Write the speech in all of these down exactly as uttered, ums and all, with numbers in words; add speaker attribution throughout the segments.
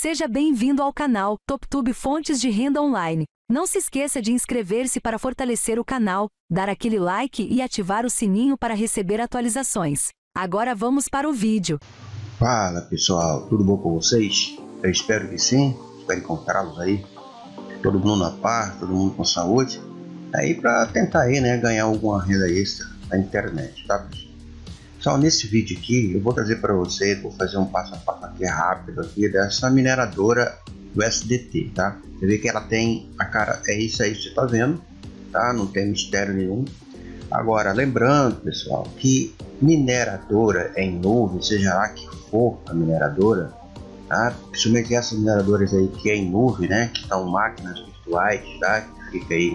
Speaker 1: Seja bem-vindo ao canal TopTube Fontes de Renda Online. Não se esqueça de inscrever-se para fortalecer o canal, dar aquele like e ativar o sininho para receber atualizações. Agora vamos para o vídeo.
Speaker 2: Fala pessoal, tudo bom com vocês? Eu espero que sim, espero encontrá-los aí, todo mundo na paz, todo mundo com saúde, aí para tentar aí, né, ganhar alguma renda extra na internet, tá? Pessoal, nesse vídeo aqui eu vou trazer para vocês, vou fazer um passo a passo aqui rápido aqui dessa mineradora do S D T, tá? Você vê que ela tem a cara, é isso aí que você tá vendo, tá? Não tem mistério nenhum. Agora, lembrando pessoal, que mineradora em nuvem, seja lá que for a mineradora, tá? Principalmente essas mineradoras aí que é em nuvem, né? Que são máquinas virtuais, tá? Que fica aí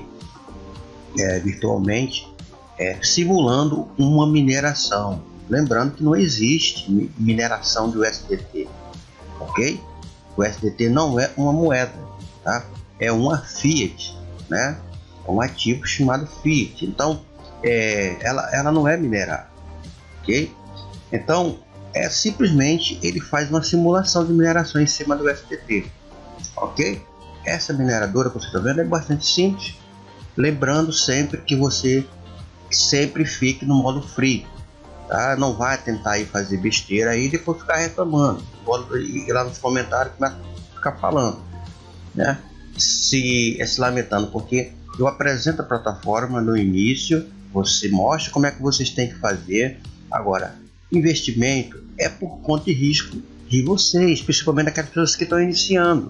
Speaker 2: é, virtualmente é, simulando uma mineração. Lembrando que não existe mineração do S D T, ok? O S D T não é uma moeda, tá? É uma fiat, né? É um ativo chamado fiat. Então, é, ela, ela não é minerada, ok? Então, é simplesmente ele faz uma simulação de mineração em cima do S D T, ok? Essa mineradora que você está vendo é bastante simples. Lembrando sempre que você sempre fique no modo free. Tá? Não vai tentar aí fazer besteira aí e depois ficar reclamando. Pode ir lá nos comentários e ficar falando, né? Se, se lamentando, porque eu apresento a plataforma no início, você mostra como é que vocês têm que fazer. Agora, investimento é por conta e risco de vocês, principalmente aquelas pessoas que estão iniciando,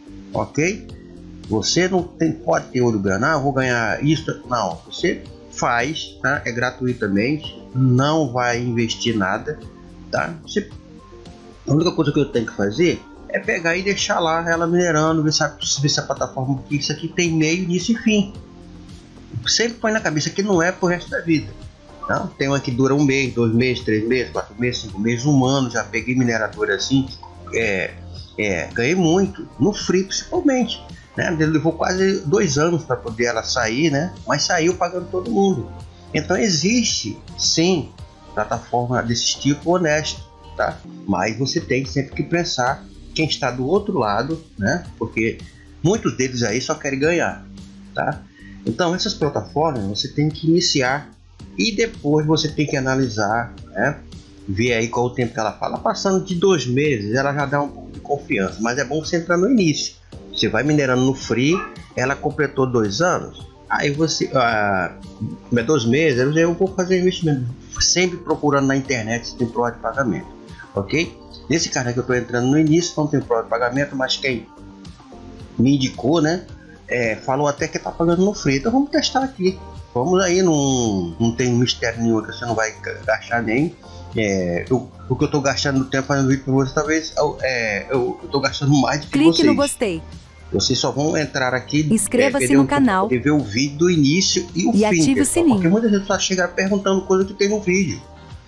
Speaker 2: ok? Você não tem, pode ter olho grande, ah, eu vou ganhar isso, não, você faz, tá? É gratuitamente, não vai investir nada, tá? Você, a única coisa que eu tenho que fazer é pegar e deixar lá ela minerando, ver se a, ver se a plataforma, isso aqui tem meio, início e fim. Sempre põe na cabeça que não é pro resto da vida, tá? Tem uma que dura um mês, dois meses, três meses, quatro meses, cinco meses, um ano. Já peguei mineradora assim, é, é, ganhei muito no free principalmente, né? Ele levou quase dois anos para poder ela sair, né? Mas saiu pagando todo mundo. Então existe sim plataforma desse tipo honesto, tá? Mas você tem sempre que pensar quem está do outro lado, né? Porque muitos deles aí só querem ganhar, tá? Então essas plataformas você tem que iniciar e depois você tem que analisar, né? Ver aí qual o tempo que ela fala. Passando de dois meses ela já dá um pouco de confiança, mas é bom você entrar no início. Você vai minerando no free, ela completou dois anos, aí você, ah, dois meses, eu vou fazer investimento, sempre procurando na internet se tem prova de pagamento, ok? Nesse caso aqui eu estou entrando no início, não tem prova de pagamento, mas quem me indicou, né, é, falou até que está pagando no free, então vamos testar aqui, vamos aí, não, não tem mistério nenhum, que você não vai gastar nem, é, eu, o que eu estou gastando no tempo fazendo vídeo para você, talvez é, eu estou gastando mais do que
Speaker 1: Clique
Speaker 2: vocês.
Speaker 1: no gostei.
Speaker 2: Vocês só vão entrar aqui,
Speaker 1: inscreva-se
Speaker 2: é,
Speaker 1: no
Speaker 2: um,
Speaker 1: canal
Speaker 2: e ver o vídeo do início e o
Speaker 1: e
Speaker 2: fim,
Speaker 1: ative
Speaker 2: pessoal,
Speaker 1: o sininho.
Speaker 2: porque muitas vezes só chega perguntando coisa que tem no vídeo.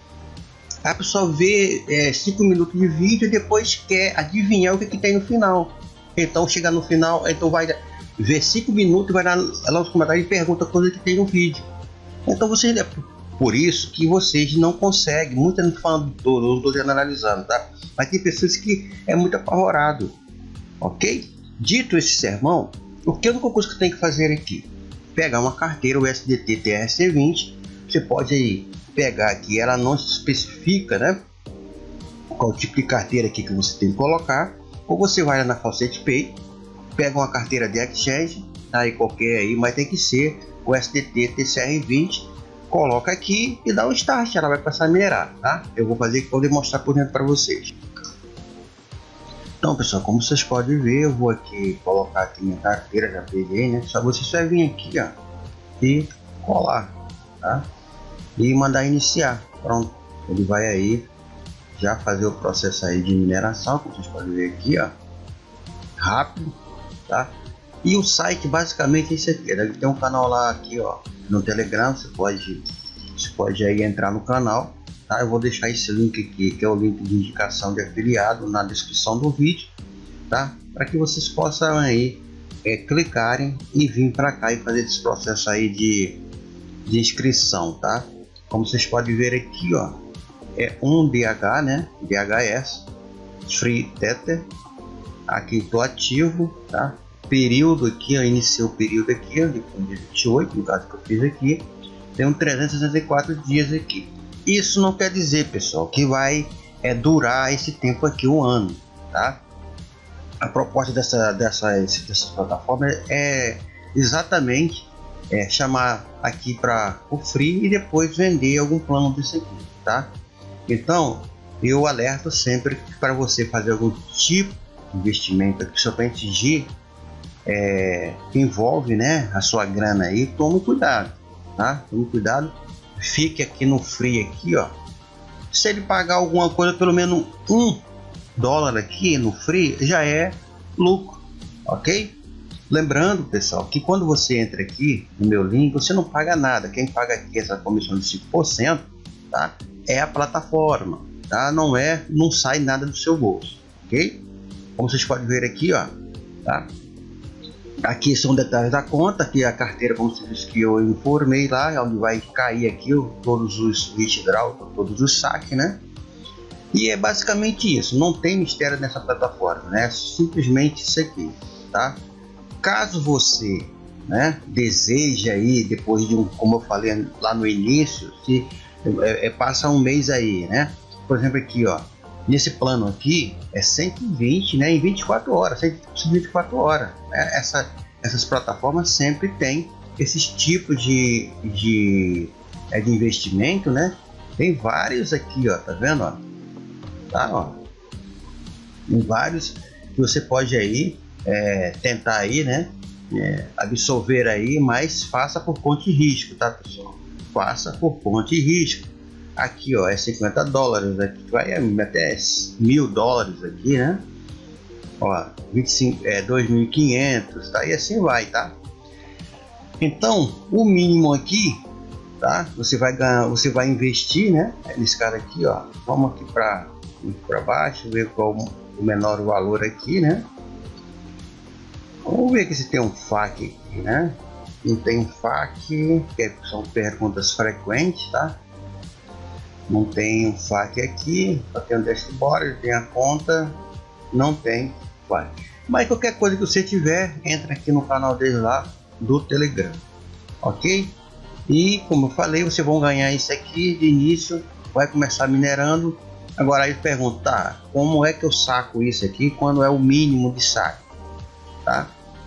Speaker 2: A pessoa vê é, cinco minutos de vídeo e depois quer adivinhar o que, que tem no final. Então chega no final, então vai ver cinco minutos, vai lá, lá nos comentários e pergunta coisa que tem no vídeo. Então você, é por isso que vocês não conseguem, muita gente falando todo, não estou analisando, tá? Mas tem pessoas que é muito apavorado, ok? Dito esse sermão, o que a única coisa que tem que fazer aqui? Pegar uma carteira, o S D T T R C vinte. Você pode aí pegar aqui, ela não especifica, né? Qual tipo de carteira aqui que você tem que colocar. Ou você vai lá na Faucet Pay, pega uma carteira de exchange, aí qualquer aí, mas tem que ser o S D T T C R vinte. Coloca aqui e dá um start, ela vai passar a minerar, tá? Eu vou fazer aqui para demonstrar por dentro para vocês. Então pessoal, como vocês podem ver, eu vou aqui colocar aqui minha carteira, já peguei, né? Só você só vir aqui, ó, e colar, tá? E mandar iniciar. Pronto, ele vai aí já fazer o processo aí de mineração, como vocês podem ver aqui, ó, rápido, tá? E o site basicamente é esse aqui. Deve ter um canal lá aqui, ó, no Telegram. Você pode, você pode aí entrar no canal. Tá, eu vou deixar esse link aqui, que é o link de indicação de afiliado, na descrição do vídeo, tá? Para que vocês possam aí é, clicarem e vir para cá e fazer esse processo aí de, de inscrição, tá? Como vocês podem ver aqui, ó, é um D H, né? D H S Free Tether. Aqui estou ativo, tá? Período aqui, eu iniciei o período aqui, dia vinte e oito, no caso que eu fiz aqui. Tem trezentos e sessenta e quatro dias aqui. Isso não quer dizer, pessoal, que vai é, durar esse tempo aqui, um ano, tá? A proposta dessa, dessa, dessa plataforma é exatamente é, chamar aqui para o free e depois vender algum plano desse aqui, tá? Então eu alerto sempre para você fazer algum tipo de investimento, principalmente de é, que envolve, né, a sua grana aí. Tome cuidado, tá? Tome cuidado, fique aqui no free aqui, ó. Se ele pagar alguma coisa, pelo menos um dólar aqui no free, já é lucro, ok? Lembrando, pessoal, que quando você entra aqui no meu link, você não paga nada. Quem paga aqui essa comissão de cinco por cento, tá? É a plataforma, tá? Não é, não sai nada do seu bolso, ok? Como vocês podem ver aqui, ó, tá? Aqui são detalhes da conta, aqui a carteira, como vocês que eu informei lá, onde vai cair aqui todos os withdrawal, todos os saques, né? E é basicamente isso, não tem mistério nessa plataforma, né? Simplesmente isso aqui, tá? Caso você, né, deseja aí, depois de um, como eu falei lá no início, se é, é, passa um mês aí, né? Por exemplo, aqui, ó, nesse plano aqui é cento e vinte, né, em vinte e quatro horas, cento e vinte e quatro horas, né? Essa, essas plataformas sempre tem esses tipos de, de, é, de investimento, né? Tem vários aqui, ó, tá vendo, ó? Tá, ó. Tem vários que você pode aí É, tentar aí, né, é, absorver aí, mas faça por conta e risco, tá, pessoal? Faça por conta e risco. Aqui, ó, é cinquenta dólares, aqui vai até mil dólares aqui, né? Ó, vinte e cinco, é, dois mil e quinhentos, tá? E assim vai, tá? Então, o mínimo aqui, tá? Você vai ganhar, você vai investir, né? Nesse cara aqui, ó. Vamos aqui para para baixo, ver qual o menor valor aqui, né? Vamos ver aqui se tem um F A Q aqui, né? Não tem um F A Q, que são perguntas frequentes, tá? Não tem um F A Q aqui, só tem um dashboard, tem a conta, não tem F A Q. Mas qualquer coisa que você tiver, entra aqui no canal deles lá do Telegram, ok? E como eu falei, vocês vão ganhar isso aqui de início, vai começar minerando. Agora aí pergunta, tá, como é que eu saco isso aqui quando é o mínimo de saque? Tá?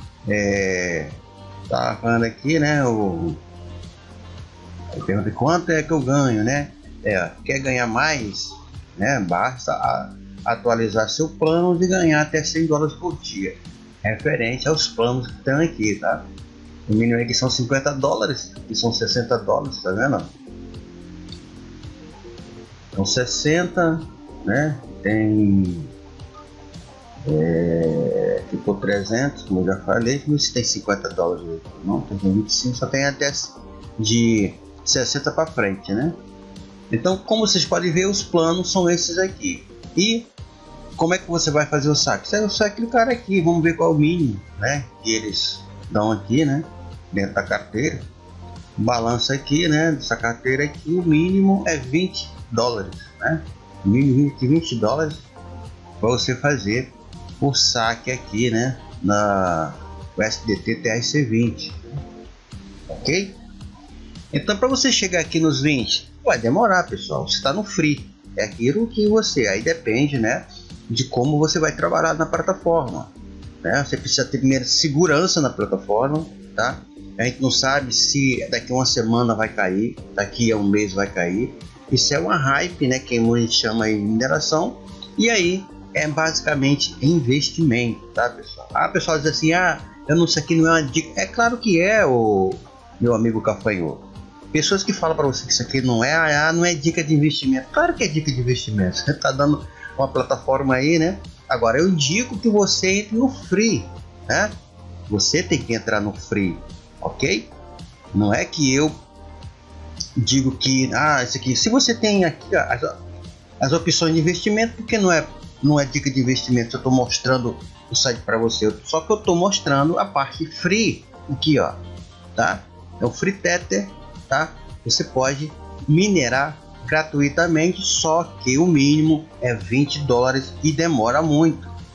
Speaker 2: É, tá falando aqui, né? O pergunta quanto é que eu ganho, né? É, quer ganhar mais, né? Basta a, atualizar seu plano de ganhar até cem dólares por dia, referente aos planos que estão aqui, tá? O mínimo aqui são cinquenta dólares e são sessenta dólares, tá vendo? Então sessenta, né? Tem É, ficou trezentos, como eu já falei, mas tem cinquenta dólares, não tem vinte e cinco, só tem até de sessenta para frente, né? Então, como vocês podem ver, os planos são esses aqui. E como é que você vai fazer o saque? Você só clicar aqui, vamos ver qual é o mínimo, né, que eles dão aqui, né, dentro da carteira. Balança aqui, né, dessa carteira aqui, o mínimo é vinte dólares, né? Mínimo vinte dólares para você fazer o saque aqui, né, na U S D T T R C vinte, ok? Então, para você chegar aqui nos vinte, vai demorar, pessoal. Você está no free, é aquilo que você, aí depende, né, de como você vai trabalhar na plataforma, né? Você precisa ter primeiro segurança na plataforma, tá? A gente não sabe se daqui a uma semana vai cair, daqui a um mês vai cair. Isso é uma hype, né, que a gente chama de mineração, e aí é basicamente investimento, tá, pessoal? Ah, pessoal diz assim, ah, eu não sei, aqui não é uma dica. É claro que é, o meu amigo Cafanhoto. Pessoas que falam para você que isso aqui não é, ah, não é dica de investimento. Claro que é dica de investimento. Você tá dando uma plataforma aí, né? Agora eu digo que você entre no free, né? Você tem que entrar no free, ok? Não é que eu digo que, ah, isso aqui. Se você tem aqui as, as opções de investimento, porque não é não é dica de investimento, eu estou mostrando o site para você, só que eu estou mostrando a parte free aqui, ó, tá? É o Free Tether, tá? Você pode minerar gratuitamente, só que o mínimo é vinte dólares e demora muito,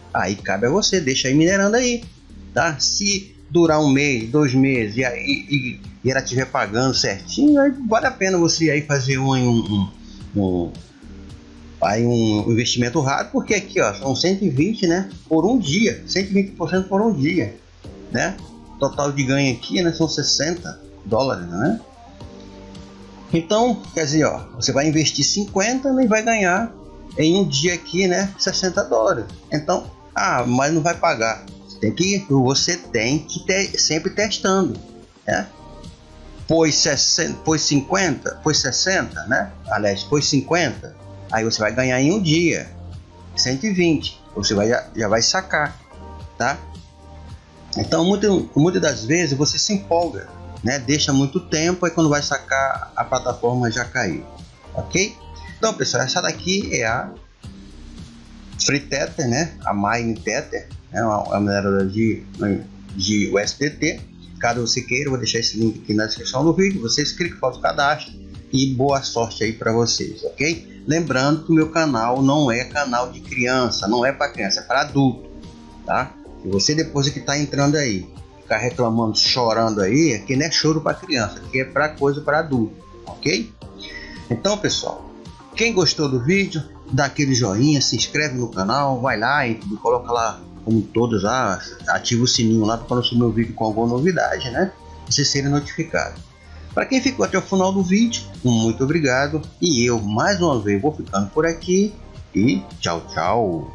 Speaker 2: aí cabe a você, deixa aí minerando aí, tá? Se durar um mês, dois meses e, aí, e, e ela estiver pagando certinho, aí vale a pena você aí fazer um, um, um, um, aí um investimento rápido, porque aqui ó, são cento e vinte, né, por um dia, cento e vinte por cento por um dia, né? Total de ganho aqui, né, são sessenta dólares, né? Então, quer dizer, ó, você vai investir cinquenta e vai ganhar em um dia aqui, né, sessenta dólares. Então, ah, mas não vai pagar. Tem que, você tem que ter sempre testando, né? Pôs sessenta, pôs cinquenta, pôs sessenta, né? Aliás, pôs cinquenta, aí você vai ganhar em um dia cento e vinte. Você vai já vai sacar, tá? Então, muito, muitas das vezes você se empolga, né? Deixa muito tempo, aí quando vai sacar a plataforma já caiu, ok? Então, pessoal, essa daqui é a Free Tether, né? A Mine Tether, é uma, uma mineradora de, de U S D T. Caso você queira, eu vou deixar esse link aqui na descrição do vídeo. Vocês clicam, fazem o cadastro e boa sorte aí para vocês, ok? Lembrando que o meu canal não é canal de criança, não é para criança, é para adulto, tá? Se você depois que está entrando aí ficar reclamando, chorando aí, aqui não é choro para criança, aqui é para coisa para adulto, ok? Então, pessoal, quem gostou do vídeo, dá aquele joinha, se inscreve no canal, vai lá e coloca lá como todos, ah, ativa o sininho lá para quando eu subir meu vídeo com alguma novidade, né? Vocês serem notificados. Para quem ficou até o final do vídeo, muito obrigado. E eu, mais uma vez, vou ficando por aqui. E tchau, tchau.